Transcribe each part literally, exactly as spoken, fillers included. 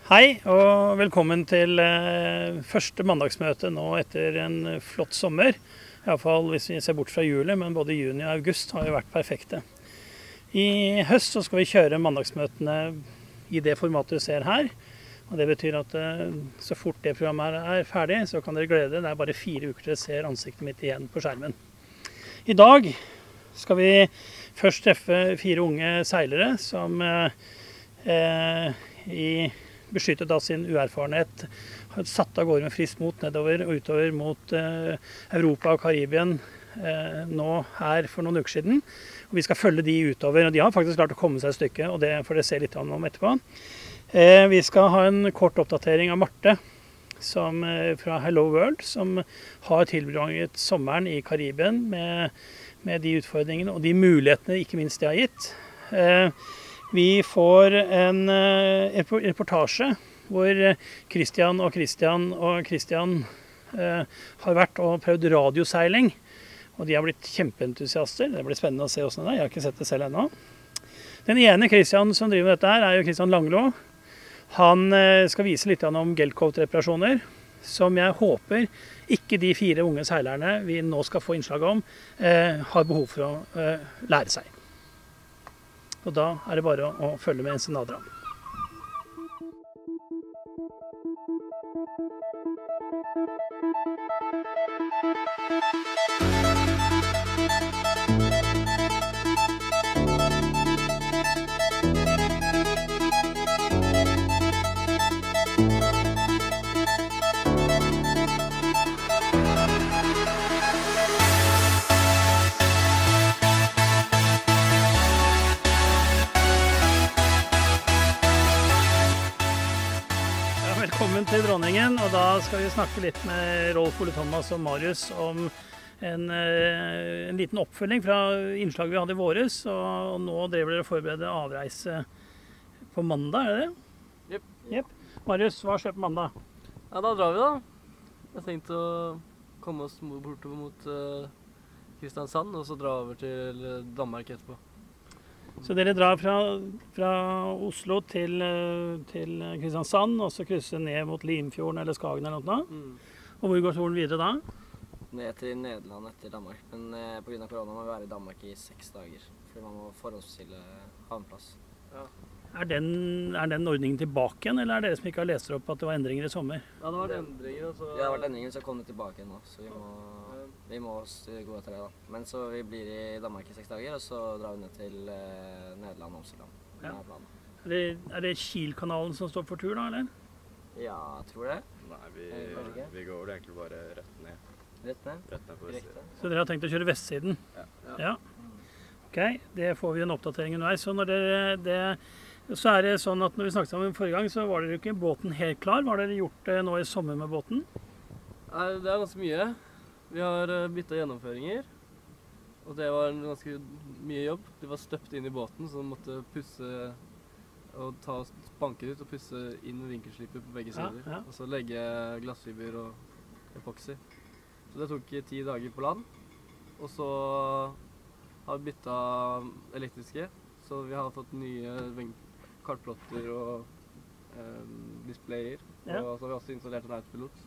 Hei og velkommen til eh, første mandagsmøte nå etter en flott sommer. I alle fall hvis vi ser bort fra juli, men både juni og august har jo vært perfekte. I høst så skal vi kjøre mandagsmøtene i det formatet du ser her. Og det betyr at eh, så fort det programmet er ferdig, så kan dere glede dere. Det er bare fire uker til dere ser ansiktet mitt igjen på skjermen. I dag skal vi først treffe fire unge seilere som eh, i beskyttet av sin uerfarenhet, har satt av gårde med friskt mot nedover og utover mot eh, Europa og Karibien eh, nå her for noen uker siden. Og vi skal følge de utover, og de har faktisk klart å komme seg et stykke, og det får dere se litt om etterpå. Eh, vi skal ha en kort oppdatering av Marte som, eh, fra Hello World, som har tilbrakt sommeren i Karibien med, med de utfordringene og de mulighetene ikke minst de har gitt. Eh, Vi får en uh, reportasje hvor Christian og Christian og Christian uh, har vært og prøvd radioseiling. Og de har blitt kjempeentusiaster. Det blir spennende å se hvordan det er. Jeg har ikke sett det selv ennå. Den ene Christian som driver med dette her er jo Christian Langlå. Han uh, skal vise litt om gelcoat-reparasjoner, som jeg håper ikke de fire unge seilerne vi nå skal få innslag om, uh, har behov for å uh, lære seg. Og da er det bare å følge med Ensenada. Velkommen til Dronningen, og da skal vi snakke litt med Rolf Ole Thomas og Marius om en, en liten oppfølging fra innslaget vi hadde i våres, og nå driver dere og forbereder avreise på mandag, er det det? Jep. Jep. Marius, hva skjer på mandag? Ja, da drar vi da. Jeg har tenkt å komme oss bortover mot uh, Kristiansand, og så dra over til Danmark etterpå. Så dere drar fra, fra Oslo til, til Kristiansand, og så krysser ned mot Limfjorden eller Skagen eller noe. Mm. Og hvor går turen videre da? Ned til Nederland etter Danmark, men eh, på grunn av korona må vi være i Danmark i seks dager, fordi man må forhåndsstille havnplass. Ja. Er den, er den ordningen tilbake igjen, eller er det dere som ikke har lest opp at det var endringer i sommer? Ja, det var endringer. Altså. Ja, det har vært endringer, så kom det tilbake igjen nå, så vi må, vi må gå etter det da. Men så vi blir i Danmark i seks dager, og så drar vi ned til eh, Nederland og Amsterdam. Ja. Er det, er det Kielkanalen som står for tur da, eller? Ja, jeg tror det. Nei, vi, vi går egentlig bare rett ned. Rett ned? Rett ned på vestsiden. Så dere har tenkt å kjøre vestsiden? Ja. Ja. Ja. Ok, det får vi en oppdatering underveis. Så, når dere, det, så er det sånn at når vi snakket sammen forrige gang, så var dere ikke båten helt klar. Hva har dere gjort det nå i sommer med båten? Nei, det er ganske mye. Vi har byttet gjennomføringer, og det var en ganske mye jobb. De var støpt inn i båten, så de måtte pusse og ta spanker ut og pusse inn vinkelsliper på begge sider. Ja, ja. Og så legge glassfiber og epoxy. Så det tok ti dager på land. Og så har vi byttet elektriske, så vi har fått nye kartplotter og eh, displayer. Ja. Og så har vi også installert en autopilot.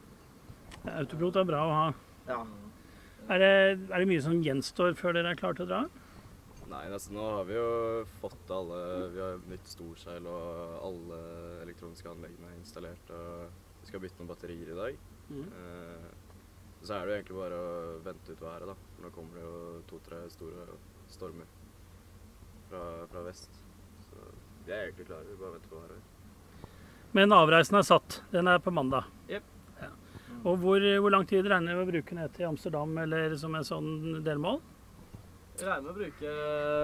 Autopilot er bra å ha. Ja. Er det, er det mye som gjenstår før dere er klare til å dra? Nei, nesten nå har vi jo fått alle, vi har nytt storseil og alle elektroniske anleggene installert, og vi skal bytte noen batterier i dag. Mm. Eh, så er det jo egentlig bare å vente ut været da. Nå kommer det jo to-tre store stormer fra, fra vest. Så vi er egentlig klare, vi bare venter på været. Men avreisen er satt, den er på mandag. Yep. Ja. Og hvor, hvor lang tid regner vi å bruke ned til Amsterdam eller som en sånn delmål? Jeg regner med å bruke,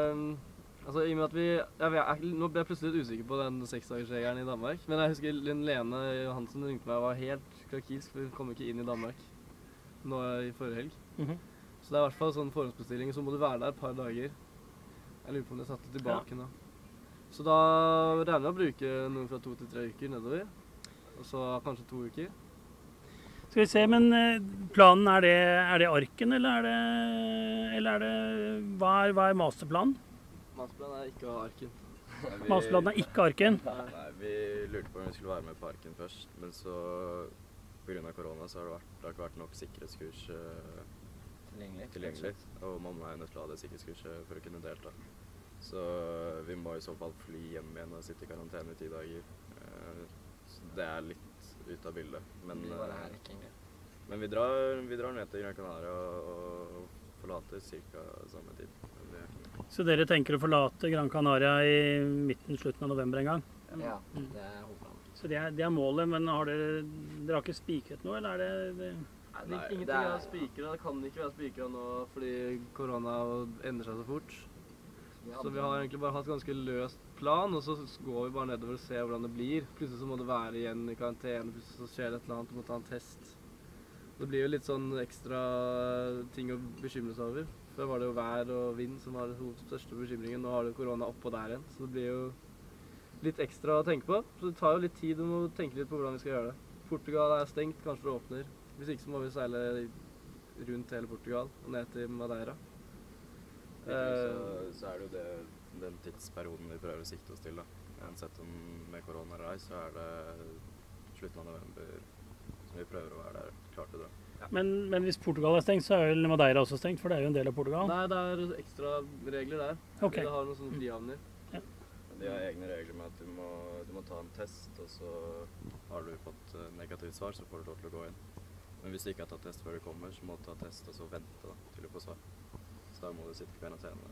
altså i og med at vi, jeg vet, nå ble jeg plutselig litt usikker på den seksdagersregelen i Danmark, men jeg husker Lene Johansen ringte meg og var helt krakilsk, for hun kom ikke inn i Danmark nå i forrige helg. Mm-hmm. Så det er i hvert fall sånn forhåndsbestilling, så må du være der et par dager. Jeg lurer på om det satte tilbake ja. nå. Så da regner jeg med å bruke noen fra to til tre uker nedover, og så kanskje to uker. Skal vi se, men planen, er det, er det arken, eller er det, eller er det hva, er, hva er masterplanen? Masterplanen er ikke å ha arken. Nei, vi- Masebladen er ikke Arken. Nei, vi lurte på om vi skulle være med på Arken først, men så på grunn av korona så har det, vært, det har ikke vært nok sikkerhetskurs eh, Tilgjengelig. tilgjengelig. Og mamma er nødt til å ha det sikkerhetskurset for å kunne delta. Så vi må i så fall fly hjem igjen og sitte i karantene i ti dager. Eh, så det er litt ut av bildet. Men, Vi bare er eh, ikke egentlig. men vi, drar, vi drar ned til Gran Canaria og, og forlater ca. samme tid. Men det, Så dere tenker å forlate Gran Canaria i midten, slutten av november en gang? Ja, det er hovedplanen. Så det er, det er målet, men har dere, dere har ikke spikret noe, eller er det, det Nei, Nei, ingenting det er- er spikra. Det kan ikke være spikra nå fordi korona endrer seg så fort. Så vi har egentlig bare hatt ganske løst plan, og så går vi bare nedover og ser hvordan det blir. Plutselig så må du være igjen i karantene, plutselig så skjer det et eller annet, du må ta en test. Det blir jo litt sånn ekstra ting å bekymre seg over. Før var det jo vær og vind som var den største bekymringen, nå har du korona oppå der igjen. Så det blir jo litt ekstra å tenke på. Så det tar jo litt tid om å tenke litt på hvordan vi skal gjøre det. Portugal er stengt, kanskje det åpner. Hvis ikke så må vi seile rundt hele Portugal og ned til Madeira. så, så er det jo det, den tidsperioden vi prøver å sikte oss til. Da. Uansett om med korona eller ei, så er det slutten av november som vi prøver å være der klar til det. men, men hvis Portugal er stengt, så er vel Madeira også stengt, for det er jo en del av Portugal? Nei, det er ekstra regler der. Ok. Det har noen sånne frihavner. De har egne regler med at du må, du må ta en test, og så har du fått eh, negativt svar, så får du lov til å gå inn. Men hvis du ikke har tatt test før du kommer, så må du ta test og så vente da, til du får svar. Så da må du sitte i karantene.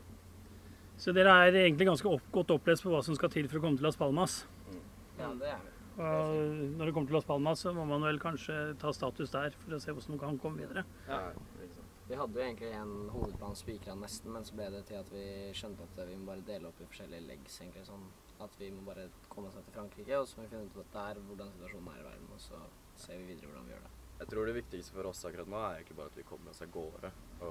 Så dere er egentlig ganske opp, godt opplest på hva som skal til for å komme til Las Palmas? Ja, det er vi. Og når det kommer til Las Palmas, så må man vel kanskje ta status der for å se hvordan man kan komme videre. Ja, ikke sant. Vi hadde jo egentlig en hovedplan spikra nesten, men så ble det til at vi skjønte at vi må bare dele opp i forskjellige legs, egentlig sånn. At vi må bare komme oss ned til Frankrike, og så må vi finne ut der hvordan situasjonen er i verden, og så ser vi videre hvordan vi gjør det. Jeg tror det viktigste for oss akkurat nå er egentlig bare at vi kommer oss av gårde,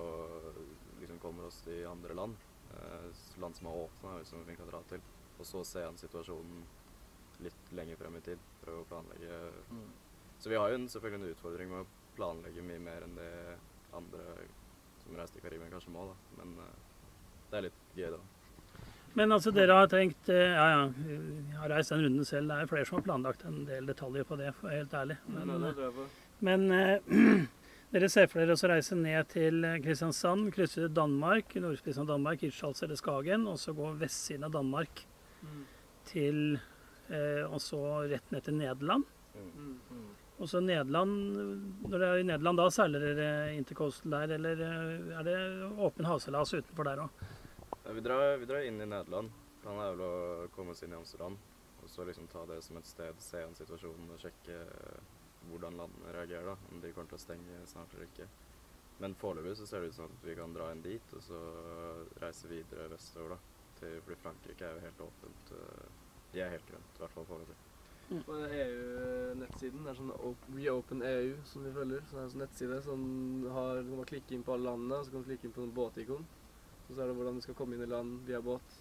og liksom kommer oss til andre land. Eh, land som er åpne, som vi kan dra til. Og så se an situasjonen litt lenger frem i tid, prøve å planlegge. Mm. Så vi har jo en, selvfølgelig en utfordring med å planlegge mye mer enn det andre som reiser til Karibien kanskje må, da. Men uh, det er litt gøy da. Men altså, dere har tenkt, eh, ja ja, jeg har reist den runden selv, det er flere som har planlagt en del detaljer på det, for å være helt ærlig. Men, Men, det tror jeg på. men eh, dere ser for dere å reise ned til Kristiansand, krysse Danmark, nordspissen av Danmark, Hirtshals eller Skagen, og så gå vestsiden av Danmark Mm. til, eh, og så rett ned til Nederland. Mm. Mm. Og så Nederland, når dere er i Nederland, da seiler dere intercoastal der, eller eh, er det åpen havseilas utenfor der også? Ja, vi, drar, vi drar inn i Nederland. Planen er vel å komme oss inn i Amsterdam, og så liksom ta det som et sted, se an situasjonen og sjekke hvordan landene reagerer da, om de kommer til å stenge snart eller ikke. Men foreløpig så ser det ut som at vi kan dra inn dit, og så reise videre vestover da. Til, fordi Frankrike er jo helt åpent. De er helt grønt, i hvert fall foreløpig. På E U-nettsiden, det er sånn Op- Reopen E U som vi følger. Så det er en sånn nettside som har, du kan bare klikke inn på alle landene, og så kan du klikke inn på en båtikon. Så ser du hvordan du skal komme inn i land via båt.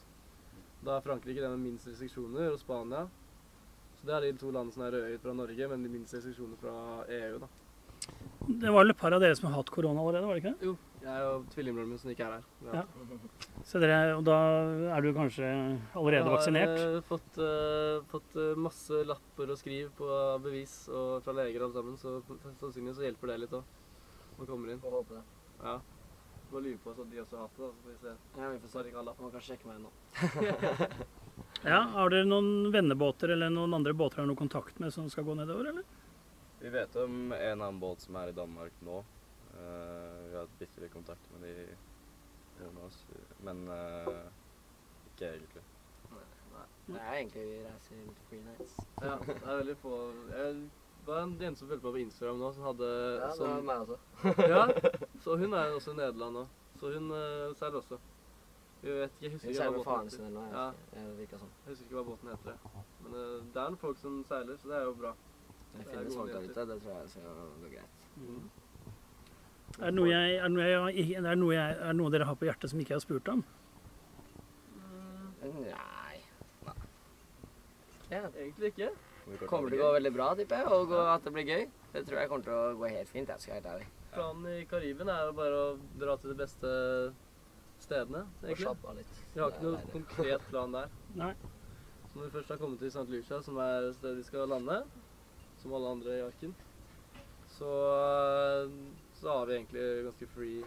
Da er Frankrike den med minst restriksjoner, og Spania. Så det er de to landene som er røde fra Norge, men de minst restriksjoner fra E U da. Det var vel et par av dere som har hatt korona allerede, var det ikke det? Jo, jeg og tvillingbroren min som ikke er her. Ja. Så dere, og da er du kanskje allerede vaksinert? Jeg har fått, eh, fått eh, masse lapper og skriv på bevis og fra leger alle sammen, så sannsynligvis så hjelper det litt også, når man kommer inn. Får håpe det. Ja. Må lyve på så de også har hatt det, da, så får vi se. Ja, vi får Så har de ikke se. alle lapp. Man kan sjekke meg nå. Ja, har dere noen vennebåter eller noen andre båter dere har noe kontakt med som skal gå nedover, eller? Vi vet om en annen båt som er i Danmark nå. Uh, vi har hatt bitte litt kontakt med de noen av oss, men uh, ikke egentlig. Nei, nei. Det er egentlig vi reiser til Free Nights. Ja, det er veldig få. Jeg var en jente som fulgte meg på Instagram nå, som hadde Ja, det som, var meg også. ja, så hun er også i Nederland nå. Så hun uh, seiler også. Jeg vet ikke, jeg husker Hun ikke seiler hva med faren båten sin heter. eller noe. Ja, Jeg, jeg virker sånn. jeg husker ikke hva båten heter. Men uh, det er noen folk som seiler, så det er jo bra. Det er finnes gode folk der nyheter. ute, det tror jeg skal gå greit. Mm. Er det noe, jeg, er det noe, jeg, er det noe, jeg, er det noe dere har på hjertet som ikke jeg har spurt om? Nei. Ja. Egentlig ikke. Vi kan Kommer ta til å gå veldig bra, tipper jeg, og gå, at det blir gøy. Det tror jeg kommer til å gå helt fint, jeg skal være helt ærlig. Planen i Karibien er jo bare å dra til de beste stedene, Og egentlig. slappe av litt. Vi har Det ikke er noe deilig. konkret plan der. Nei. Så når vi først har kommet til Saint Lucia, som er stedet vi skal lande, som alle andre i arken, så, så har vi egentlig ganske free.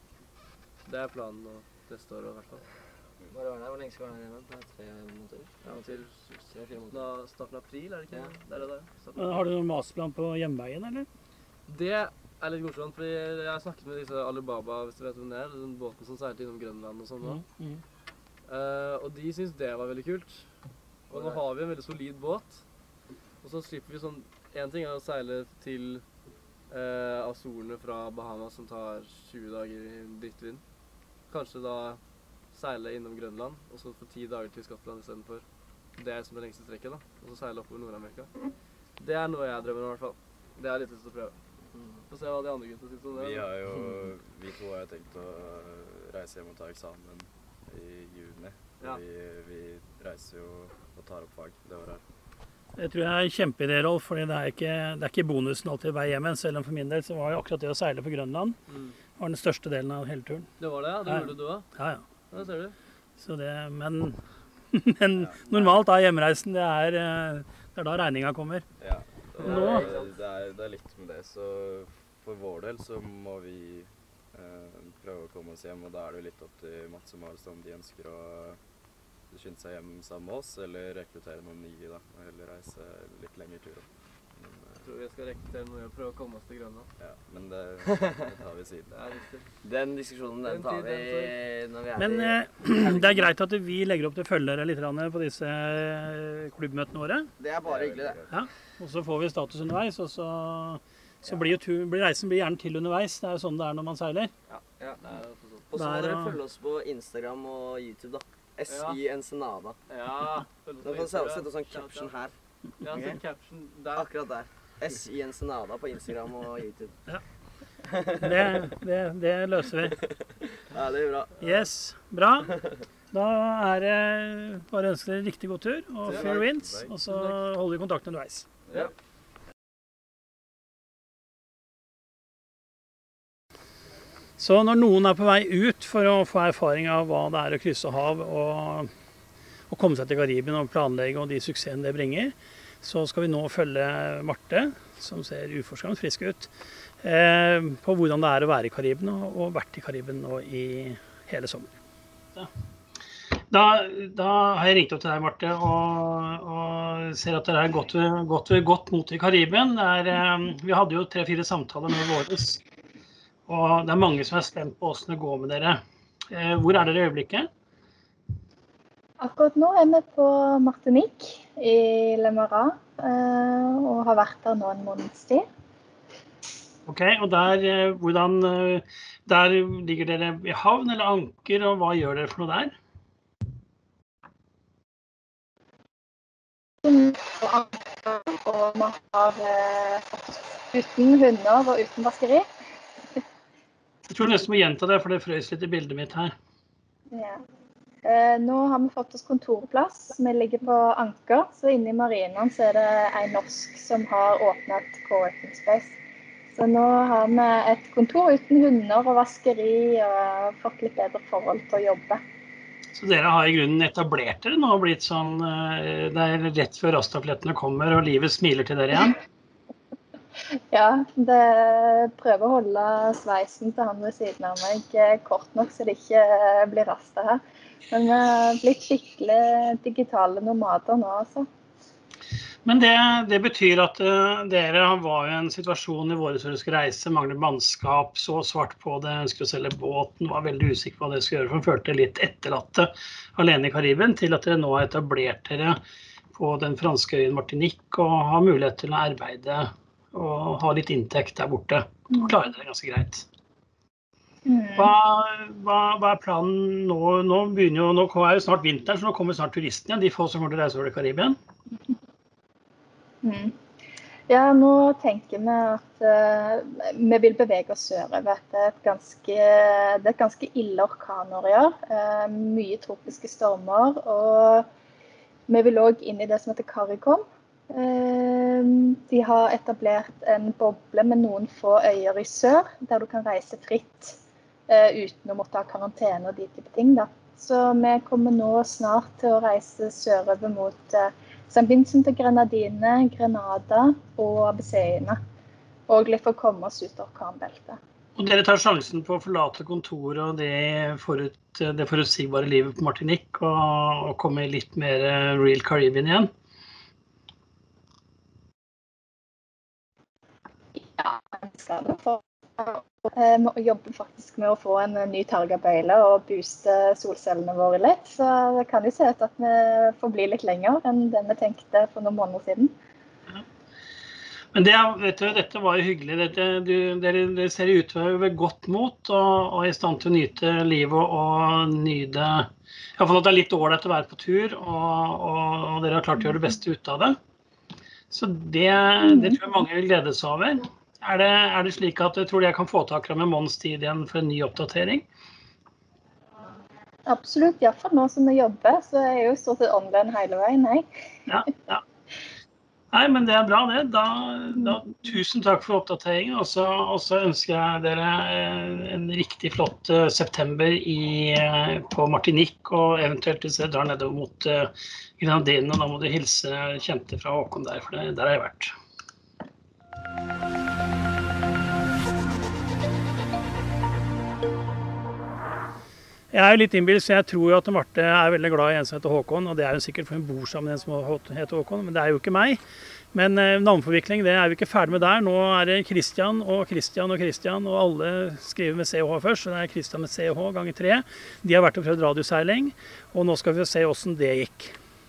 Det er planen og neste år i hvert fall. Bare var det, hvor lenge skal vi være hjemme? Det er tre måneder? Ja, til Tre-fire måneder. da, starten av april, er det ikke? Ja. Det er det der. Starten av Har du noen masterplan på hjemveien, eller? Det er litt morsomt, fordi jeg har snakket med disse Alibaba, hvis du vet hvem det er, den båten som seilte innom Grønland og sånn nå. Mm, mm. Eh, og de synes det var veldig kult. Og nå har vi en veldig solid båt. Og så slipper vi sånn, en ting er å seile til eh, Azorene fra Bahamas som tar tjue dager i drittvind. Kanskje da seile innom Grønland, og så få ti dager til Skottland i stedet for. Det er som det lengste strekket da, og så seile oppover Nord-Amerika. Det er noe jeg drømmer om i hvert fall. Det er litt lyst til å prøve. Få se hva de andre guttene synes om det. Vi har jo, vi to har jo tenkt å reise hjem og ta eksamen i juni. Ja. Vi, vi reiser jo og tar opp fag det året her. Det tror jeg er kjempeidé, Rolf, fordi det er ikke, det er ikke bonusen alltid vei hjem, selv om for min del så var jo akkurat det å seile på Grønland Mm. var den største delen av hele turen. Det var det, ja. Det Ja. gjorde du også. Ja, ja. Ja, det ser du. Så det, men, men normalt er hjemreisen, det er, eh, det er da regninga kommer. Ja, og Nå- det, er, det er litt med det, så for vår del så må vi eh, prøve å komme oss hjem, og da er det jo litt opp til Mats og Marius om de ønsker å skynde seg hjem sammen med oss, eller rekruttere noen nye da, og heller reise litt lengre turer. Men, eh, Jeg tror vi skal rekruttere noe og prøve å komme oss til Grønland. ja, men det, det tar vi siden. Det er viktig. Den diskusjonen, den Den tar tid, vi den når vi er Men i... eh, det er greit at vi legger opp til følgere litt grann på disse eh, klubbmøtene våre. Det er bare hyggelig, det. Ja, og så får vi status underveis, og så, så blir jo tur, blir reisen blir gjerne til underveis. Det er jo sånn det er når man seiler. Ja. Det er jo for sånn. Og så må Der, dere og- følge oss på Instagram og YouTube, da. S I Ensenada. Ja. følg oss Nå på kan du Instagram. sette sånn Shout caption out. her. Ja, Ok. sånn caption der. Akkurat der. S I Ensenada på Instagram og YouTube. Det, det, det løser vi. Ja, det er bra. Yes, bra. Da er det bare å ønske dere riktig god tur, og fair winds, og så holder vi kontakten underveis. Ja. Så når noen er på vei ut for å få erfaring av hva det er å krysse hav og, og komme seg til Karibien og planlegge og de suksessene det bringer, så skal vi nå følge Marte, som ser uforskremt frisk ut, eh, på hvordan det er å være i Karibien og, og vært i Karibien nå i hele sommer. Da, da, da har jeg ringt opp til deg, Marte, og, og ser at dere er godt ved godt, ved godt mot i Karibien. Det er, eh, vi hadde jo tre-fire samtaler med våres. Og det er mange som er spent på hvordan det går med dere. Eh, hvor er dere i øyeblikket? Akkurat nå er vi på Martinique i Le Marais, eh, og har vært der nå en måneds tid. Ok, og der, eh, hvordan, eh, der ligger dere i havn eller anker, og hva gjør dere for noe der? Og anker, og vi har eh, uten hunder og uten vaskeri. Jeg tror jeg nesten må gjenta det, for det frøs litt i bildet mitt her. Ja. Eh, nå har vi fått oss kontorplass. Vi ligger på anker, så inne i marinen så er det en norsk som har åpnet et co-working space. Så nå har vi et kontor uten hunder og vaskeri og fått litt bedre forhold til å jobbe. Så dere har i grunnen etablert dere nå og blitt sånn, eh, det er rett før rastatlettene kommer og livet smiler til dere igjen? Ja, det prøver å holde sveisen til han ved siden av meg kort nok, så det ikke blir rasta her. Men vi har blitt skikkelig digitale nomader nå, altså. Men det, det betyr at uh, dere var i en situasjon i våre hvor dere skulle reise, mangler mannskap, så svart på det, ønsker å selge båten, var veldig usikker på hva dere skulle gjøre, for følte litt etterlatte alene i Karibien, til at dere nå har etablert dere på den franske øyen Martinique og har mulighet til å arbeide og ha litt inntekt der borte, og klare det ganske greit. Hva, hva, hva er planen nå? Nå begynner jo, nå er jo snart vinteren, så nå kommer snart turistene igjen, de få som kommer til å reise over til Karibien. Mm. Ja, nå tenker vi at uh, vi vil bevege oss sørover. Det er et ganske, det er et ganske ille orkanår i år, uh, mye tropiske stormer, og vi vil også inn i det som heter CARICOM. De har etablert en boble med noen få øyer i sør, der du kan reise fritt uten å måtte ha karantene og de type ting. Da. Så vi kommer nå snart til å reise sørover mot eh, Saint Vincent og Grenadine, Grenada og Abyssiniene. Og litt for å komme oss ut av orkanbeltet. Og dere tar sjansen på å forlate kontoret og det, forut, det forutsigbare livet på Martinique og, og komme litt mer Real Caribbean igjen? Ja, vi skal det for. Vi jobber faktisk med å få en ny targabøyle og booste solcellene våre litt. Så det kan jo se ut at vi får bli litt lenger enn det vi tenkte for noen måneder siden. Men det, vet du, dette var jo hyggelig. Dette, du, dere, dere ser ut til å være godt mot og, og i stand til å nyte livet og nyte. I hvert fall at det er litt ålreit å være på tur, og, og, og dere har klart å gjøre det beste ut av det. Så det, det tror jeg mange vil glede seg over. Er det, er det slik at du tror jeg kan få tak i med Mons tid igjen for en ny oppdatering? Absolutt, i hvert fall nå som vi jobber, så er jeg jo stort sett online hele veien, nei. Ja, ja. Nei, men det er bra det. Da, da, tusen takk for oppdateringen, og så, og så ønsker jeg dere en riktig flott uh, september i, uh, på Martinique, og eventuelt hvis dere drar nedover mot uh, Grenadine, og da må du hilse kjente fra Håkon der, for det, der har jeg vært. Jeg er jo litt innbildet, så jeg tror jo at Marte er veldig glad i en som heter Håkon, og det er jo sikkert for hun bor sammen med en som heter Håkon, men det er jo ikke meg. Men eh, navnforvikling, det er vi ikke ferdig med der. Nå er det Christian og Christian og Christian, og alle skriver med C og H først, så det er Christian med C og H ganger tre. De har vært og prøvd radioseiling, og nå skal vi se hvordan det gikk.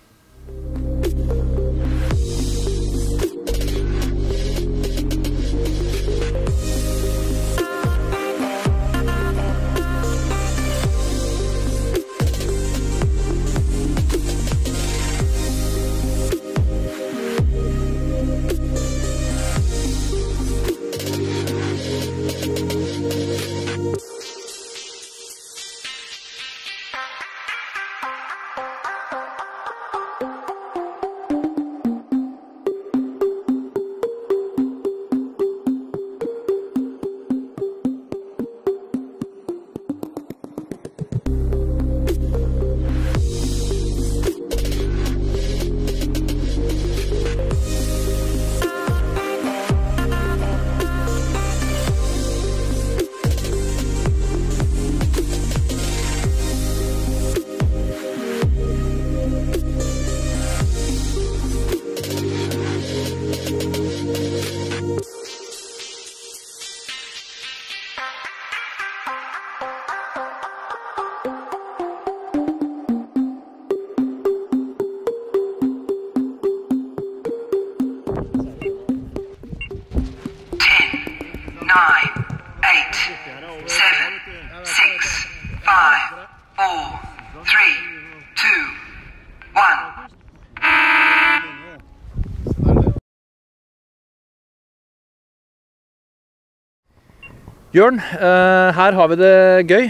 Bjørn, her har vi det gøy.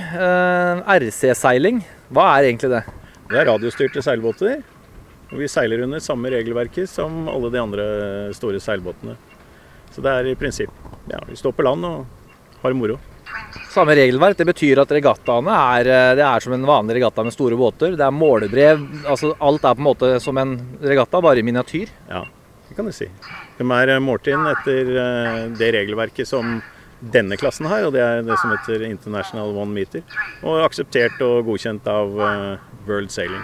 R C-seiling, hva er egentlig det? Det er radiostyrte seilbåter, og vi seiler under samme regelverket som alle de andre store seilbåtene. Så det er i prinsipp, ja, vi står på land og har moro. Samme regelverk, det betyr at regattaene er, det er som en vanlig regatta med store båter. Det er målebrev, altså alt er på en måte som en regatta, bare i miniatyr. Ja, det kan du si. De er målt inn etter det regelverket som denne klassen her, og det er det som heter International One Meter, og akseptert og godkjent av uh, World Sailing.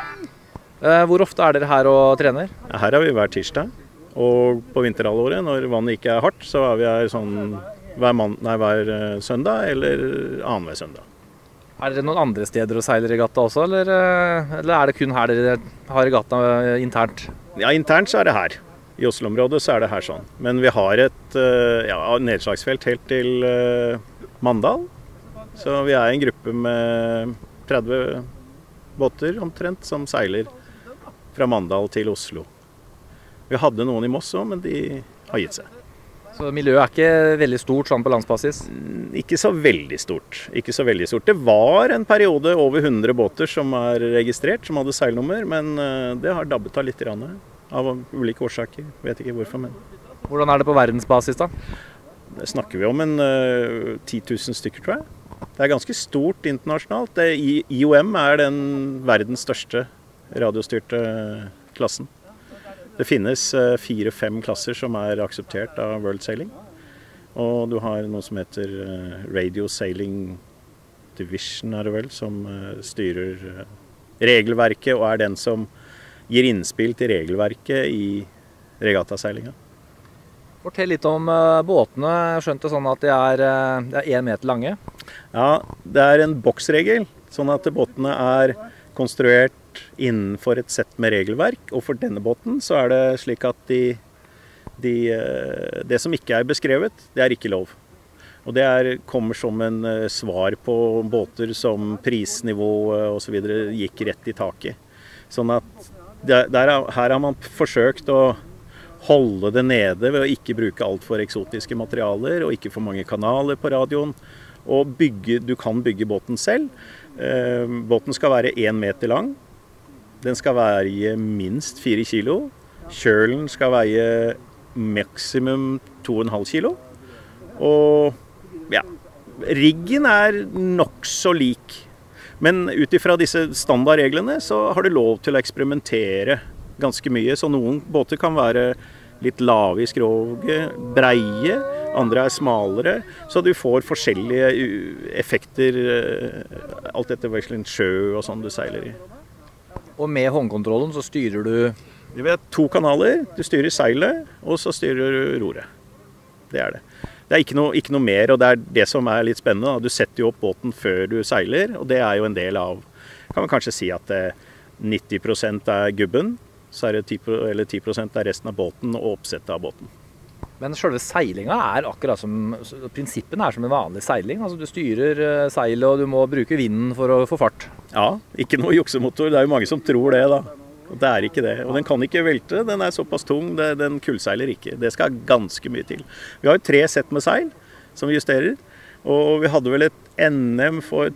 Uh, hvor ofte er dere her og trener? Ja, her er vi hver tirsdag, og på vinterhalvåret, når vannet ikke er hardt, så er vi her sånn hver, man, nei, hver uh, søndag eller annen hver søndag. Er det noen andre steder å seile regatta også, eller, uh, eller er det kun her dere har regatta uh, internt? Ja, internt så er det her. I Oslo-området så er det her sånn. Men vi har et ja, nedslagsfelt helt til uh, Mandal. Så vi er en gruppe med tretti båter omtrent som seiler fra Mandal til Oslo. Vi hadde noen i Moss også, men de har gitt seg. Så miljøet er ikke veldig stort sånn på landsbasis? Ikke så veldig stort. Ikke så veldig stort. Det var en periode over hundre båter som er registrert, som hadde seilnummer, men uh, det har dabbet av litt grann. Av ulike årsaker, vet ikke hvorfor, men... Hvordan er det på verdensbasis da? Det snakker vi om en uh, ti tusen stykker, tror jeg. Det er ganske stort internasjonalt. Det, I O M er den verdens største radiostyrte klassen. Det finnes fire-fem klasser som er akseptert av World Sailing. Og du har noe som heter Radio Sailing Division, er det vel, som styrer regelverket og er den som gir innspill til regelverket i regattaseilinga. Fortell litt om uh, båtene. Jeg skjønte sånn at de er, uh, de er én meter lange. Ja, det er en boksregel, sånn at båtene er konstruert innenfor et sett med regelverk. Og for denne båten så er det slik at de, de, uh, det som ikke er beskrevet, det er ikke lov. Og det er, kommer som en uh, svar på båter som prisnivå uh, og så videre gikk rett i taket. Sånn at der, der, her har man forsøkt å holde det nede ved å ikke bruke alt for eksotiske materialer og ikke for mange kanaler på radioen. Og bygge, du kan bygge båten selv. Eh, båten skal være én meter lang. Den skal veie minst fire kilo. Kjølen skal veie maksimum to og en halv kilo. Og ja, riggen er nok så lik. Men ut ifra disse standardreglene så har du lov til å eksperimentere ganske mye, så noen båter kan være litt lave i skroget, breie, andre er smalere, så du får forskjellige effekter, alt etter hvilken sjø og sånn du seiler i. Og med håndkontrollen så styrer du? Du vet, to kanaler, du styrer seilet, og så styrer du roret. Det er det. Det er ikke noe, ikke noe mer, og det er det som er litt spennende. Du setter jo opp båten før du seiler, og det er jo en del av, kan man kanskje si at nitti prosent er gubben, så er det ti, eller ti prosent er resten av båten og oppsettet av båten. Men selve seilinga er akkurat som, prinsippen er som en vanlig seiling. Altså du styrer seilet og du må bruke vinden for å få fart. Ja, ikke noe juksemotor. Det er jo mange som tror det da. Og det er ikke det. Og den kan ikke velte, den er såpass tung, det, den kullseiler ikke. Det skal ganske mye til. Vi har jo tre sett med seil som vi justerer. Og vi hadde vel et N M for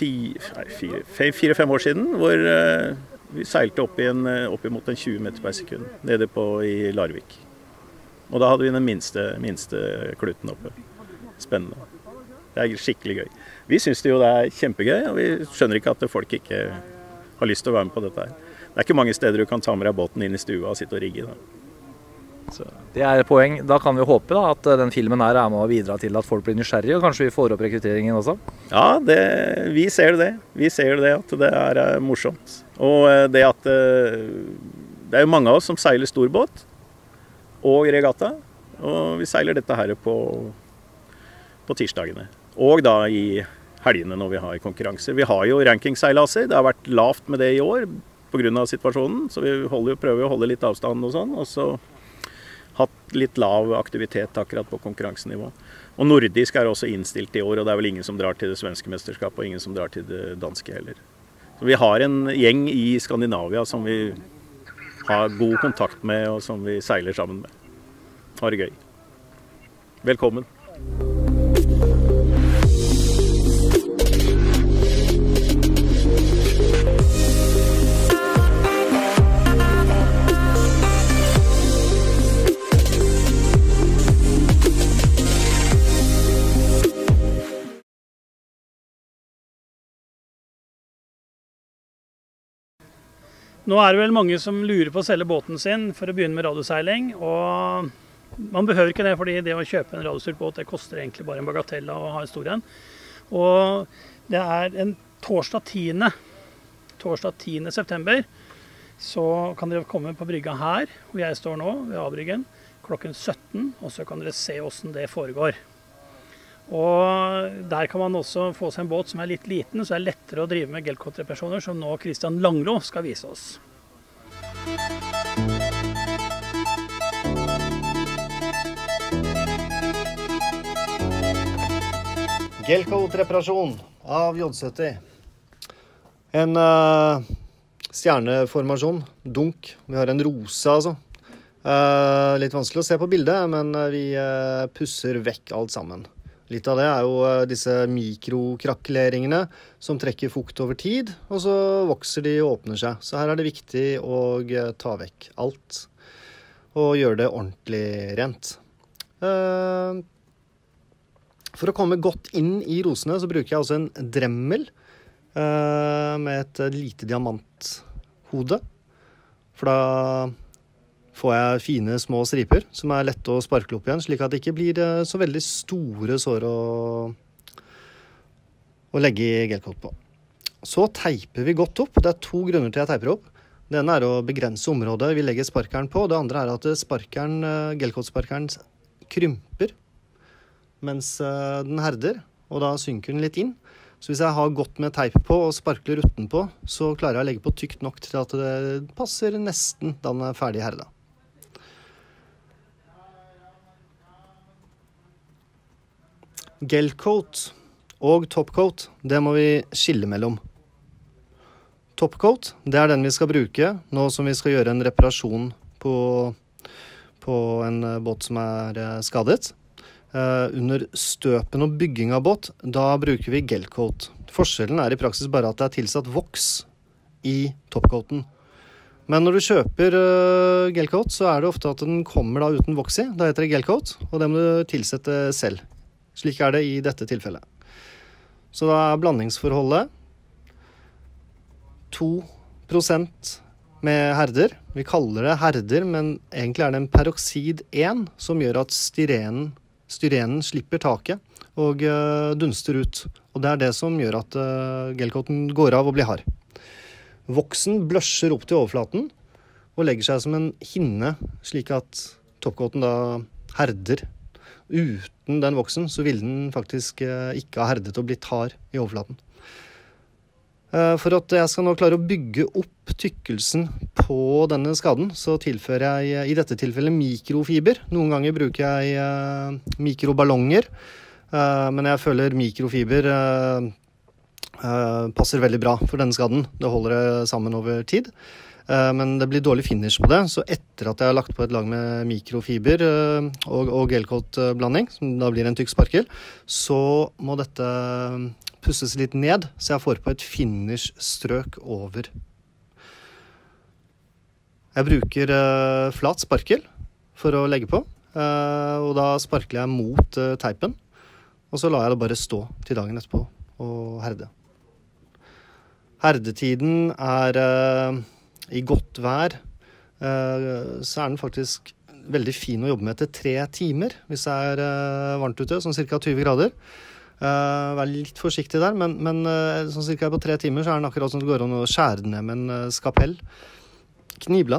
fire-fem år siden, hvor vi seilte opp, i en, opp imot en tjue meter per sekund, nede på i Larvik. Og da hadde vi den minste, minste kluten oppe. Spennende. Det er skikkelig gøy. Vi synes det jo det er kjempegøy, og vi skjønner ikke at folk ikke har lyst til å være med på dette her. Det er ikke mange steder du kan ta med deg båten inn i stua og sitte og rigge. Da. Så. Det er et poeng. Da kan vi håpe da, at den filmen her er med å bidra til at folk blir nysgjerrige, og kanskje vi får opp rekrutteringen også? Ja, det, vi ser det. Vi ser det at det er, er morsomt. Og det at det er jo mange av oss som seiler storbåt og regatta, og vi seiler dette her på, på tirsdagene. Og da i helgene når vi har konkurranser. Vi har jo rankingseilaser, det har vært lavt med det i år på grunn av situasjonen, så vi holder, prøver å holde litt avstand og sånn, og så hatt litt lav aktivitet akkurat på konkurransenivå. Og nordisk er også innstilt i år, og det er vel ingen som drar til det svenske mesterskapet, og ingen som drar til det danske heller. Så vi har en gjeng i Skandinavia som vi har god kontakt med, og som vi seiler sammen med. Ha det gøy. Velkommen. Nå er det vel mange som lurer på å selge båten sin for å begynne med radioseiling, og man behøver ikke det, fordi det å kjøpe en radiostyrt båt, det koster egentlig bare en bagatell å ha en stor en. Og det er en torsdag tiende, torsdag tiende september, så kan dere komme på brygga her, hvor jeg står nå, ved A-bryggen, klokken sytten, og så kan dere se hvordan det foregår. Og der kan man også få seg en båt som er litt liten, så det er lettere å drive med gelkott-reparasjoner, som nå Christian Langlo skal vise oss. Gelkott-reparasjon av J sytti. En uh, stjerneformasjon, dunk. Vi har en rose, altså. Uh, litt vanskelig å se på bildet, men vi uh, pusser vekk alt sammen. Litt av det er jo disse mikrokrakkeleringene som trekker fukt over tid, og så vokser de og åpner seg. Så her er det viktig å ta vekk alt og gjøre det ordentlig rent. For å komme godt inn i rosene så bruker jeg også en dremmel uh, med et lite diamanthode. For da får jeg fine små striper som er lette å sparkle opp igjen, slik at det ikke blir uh, så veldig store sår å, å legge i gelcoat på. Så teiper vi godt opp. Det er to grunner til jeg teiper opp. Det ene er å begrense området vi legger sparkeren på. Det andre er at sparkeren, uh, gelcoat-sparkeren krymper mens den herder, og da synker den litt inn. Så hvis jeg har godt med teip på og sparkler utenpå, så klarer jeg å legge på tykt nok til at det passer nesten da den er ferdig herda. Gelcoat og topcoat, det må vi skille mellom. Topcoat, det er den vi skal bruke nå som vi skal gjøre en reparasjon på, på en båt som er skadet. Uh, under støpen og bygging av båt, da bruker vi gelcoat. Forskjellen er i praksis bare at det er tilsatt voks i topcoaten. Men når du kjøper uh, gelcoat, så er det ofte at den kommer da uten voks i. Da heter det gelcoat, og det må du tilsette selv. Slik er det i dette tilfellet. Så da er blandingsforholdet to prosent med herder. Vi kaller det herder, men egentlig er det en peroksid én som gjør at styrenen Styrenen slipper taket og uh, dunster ut, og det er det som gjør at uh, gelcoaten går av og blir hard. Voksen bløsjer opp til overflaten og legger seg som en hinne, slik at topcoaten da herder. Uten den voksen så vil den faktisk uh, ikke ha herdet og blitt hard i overflaten. Uh, for at jeg skal nå klare å bygge opp tykkelsen på denne skaden, så tilfører jeg i dette tilfellet mikrofiber. Noen ganger bruker jeg uh, mikroballonger, uh, men jeg føler mikrofiber uh, uh, passer veldig bra for denne skaden. Det holder det sammen over tid, uh, men det blir dårlig finish på det. Så etter at jeg har lagt på et lag med mikrofiber uh, og, og gelcoat-blanding, som da blir en tykk sparkel, så må dette pusses litt ned, så jeg får på et finish-strøk over. Jeg bruker uh, flat sparkel for å legge på, uh, og da sparkler jeg mot uh, teipen, og så lar jeg det bare stå til dagen etterpå og herde. Herdetiden er uh, i godt vær, uh, så er den faktisk veldig fin å jobbe med etter tre timer, hvis det er uh, varmt ute, sånn cirka tyve grader. Uh, vær litt forsiktig der, men, men uh, sånn cirka på tre timer så er den akkurat som det går an å skjære den ned med en uh, skapell. Knivla.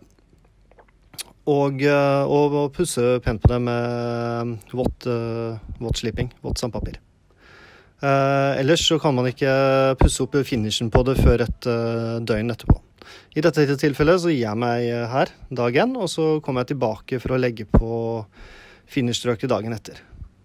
Og, uh, og, og pusse pent på det med vått, uh, vått slipping, vått sandpapir. Uh, ellers så kan man ikke pusse opp finishen på det før et uh, døgn etterpå. I dette tilfellet så gir jeg meg her dagen, og så kommer jeg tilbake for å legge på finishstrøket dagen etter.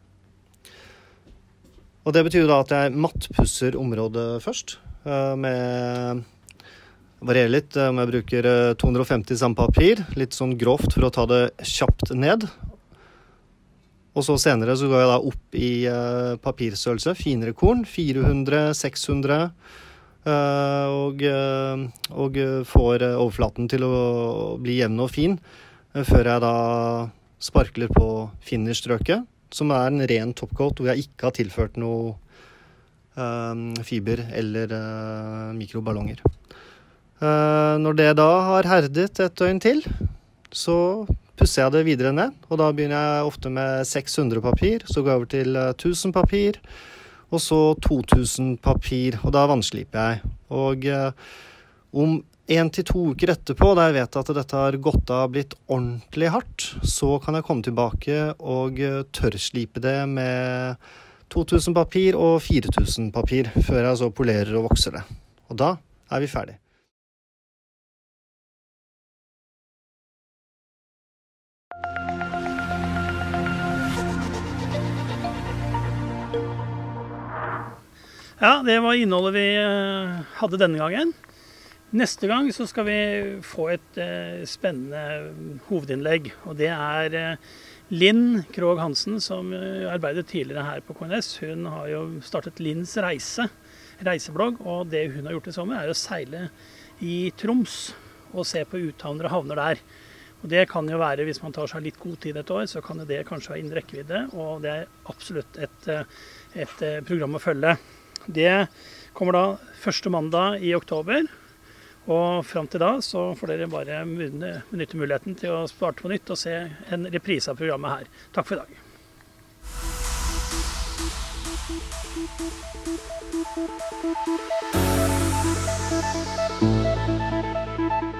Og det betyr da at jeg mattpusser området først, med varierer litt om jeg bruker to hundre og femti sandpapir, litt sånn grovt for å ta det kjapt ned. Og så senere så går jeg da opp i papirstørrelse, finere korn, fire hundre, seks hundre, og, og får overflaten til å bli jevn og fin, før jeg da sparkler på finishstrøket, som er en ren topcoat hvor jeg ikke har tilført noe um, fiber eller uh, mikroballonger. Uh, når det da har herdet et døgn til, så pusser jeg det videre ned, og da begynner jeg ofte med seks hundre papir, så går jeg over til uh, tusen papir, og så to tusen papir, og da vannsliper jeg. Og uh, om en til to uker etterpå, da jeg vet at dette har gått av blitt ordentlig hardt, så kan jeg komme tilbake og tørrslipe det med to tusen papir og fire tusen papir, før jeg så polerer og vokser det. Og da er vi ferdig. Ja, det var innholdet vi hadde denne gangen. Neste gang så skal vi få et eh, spennende hovedinnlegg, og det er eh, Linn Krogh Hansen, som eh, arbeidet tidligere her på K N S. Hun har jo startet Linns reise, reiseblogg, og det hun har gjort i sommer er å seile i Troms og se på uthavner og havner der. Og det kan jo være, hvis man tar seg litt god tid et år, så kan det kanskje være innen rekkevidde, og det er absolutt et, et program å følge. Det kommer da første mandag i oktober, og frem til da så får dere bare benytte muligheten til å starte på nytt og se en reprise av programmet her. Takk for i dag.